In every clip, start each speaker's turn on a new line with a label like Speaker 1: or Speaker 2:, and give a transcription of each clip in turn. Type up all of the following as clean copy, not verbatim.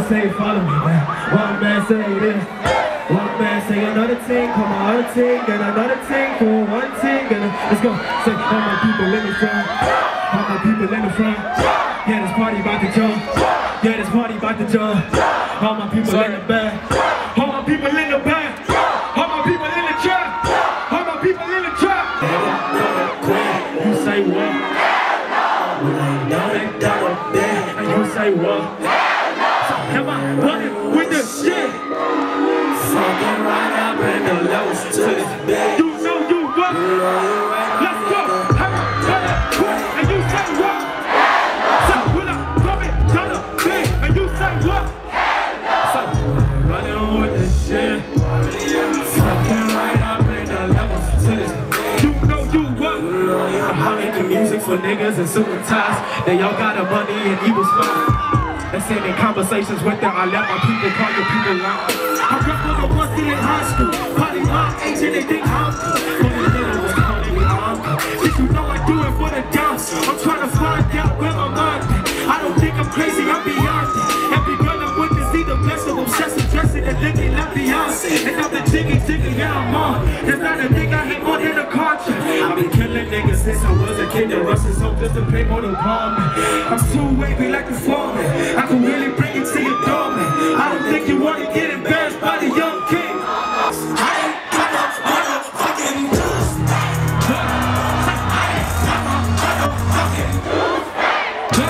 Speaker 1: say follow me back. One man say this. One man say another thing. Come on, other thing. And another thing for one thing. And let's go. Say all my people in the front. All my people in the front. Yeah, this party about to jump. Yeah, this party about to jump. All my people in the back. All my people in the back. All my people in the trap. All my people in the trap. You say what? Well, I know they got up there. And you say what? Come on, running with the shit. Fucking right up in the lowest to this bed. You know you what? Let's go. And you say what? So when I'm coming down the bed, and you say what? So running with the shit. Fucking right up in the lowest to this bed. You know you what? I'm making music for niggas and super ties. They all got a money and evil smile. And saying in conversations with them, I let my people call your people out. I rap with the ones in high school. Probably my age and they think I'm cool. But the little was calling me uncle. Did you know I do it for the dance? I'm trying to find out where my mind is. I don't think I'm crazy, I'm beyond it. Every girl I'm with is either blessed or obsessive, dressing and thinking like Beyonce. And I'm the jiggy, yeah, I'm on. There's not a thing I hate more than a culture. I've been killing niggas since I was a kid. The Russians home just to play more than palm. I'm too wavy like the foreman. I can really bring it to your door, man. I don't think you want to get embarrassed by the young king. I ain't got no motherfucking juice. I ain't got no motherfucking juice. I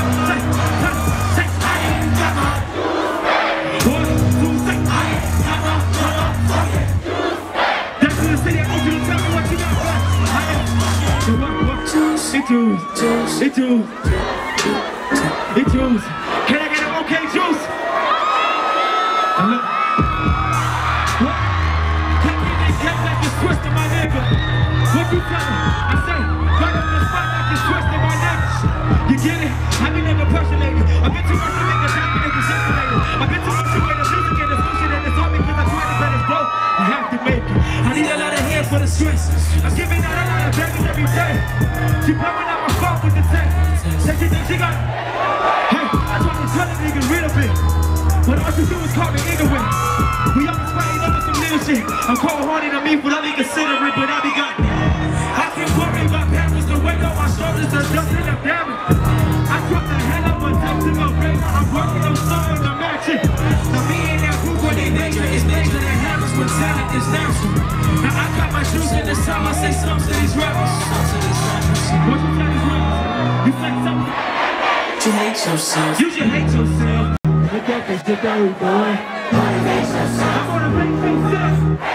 Speaker 1: ain't got no. I ain't got no motherfucking juice. That's what I say. I want you to tell me what you got. It juice. It juice. It juice. Can I get an okay juice? Look. What? Can't get that cat like this twist in my nigga. What you tell me? I say, right up the spot like this twist in my nigga. You get it? I be never personated. I've been too much to make a happy nigga separated. I've been too much to wait the music and the bullshit and it's all because I try to let it blow. I have to make it. I need a lot of hands for the stress. I'm giving out a lot of babies every day. She blowing out my phone with the text. Say she thinks she got. Hey, I try to tell a nigga real bit. But all you do is call me ignorant. We always fighting over some little shit. I'm cold hearted on me, but I be considerate, but I be got. I can't worry about parents, the weight on my shoulders, the dust in the damage. I drop the hell up on top to my brain. I'm working on something to match it. Now me and that group when they nature is nature that happens when talent is natural. Now I got my shoes in this time, I say something to these rappers. What you tell these rappers? You say something? You hate yourself. You should hate yourself. Look at this shit that we doing. Motivate yourself. I wanna make things up.